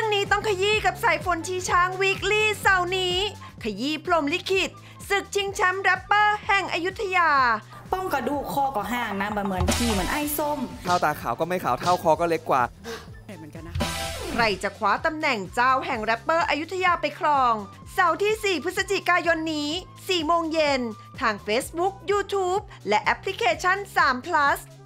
นี้ต้องขยี้กับสายฝนชีช้างวีคลี่เสาร์นี้ขยี้พรหมลิขิตศึกชิงแชมป์แรปเปอร์แห่งอยุธยาป้องกระดูกคอก็ห่างนะเหมือนขี้เหมือนไอ้ส้มเท้าตาขาวก็ไม่ขาวเท่าคอก็เล็กกว่าเหมือนกันนะคะใครจะคว้าตำแหน่งเจ้าแห่งแรปเปอร์อยุธยาไปครองเสาร์ที่ 4 พฤศจิกายนนี้ 4 โมงเย็นทาง Facebook YouTube และแอปพลิเคชัน3 plus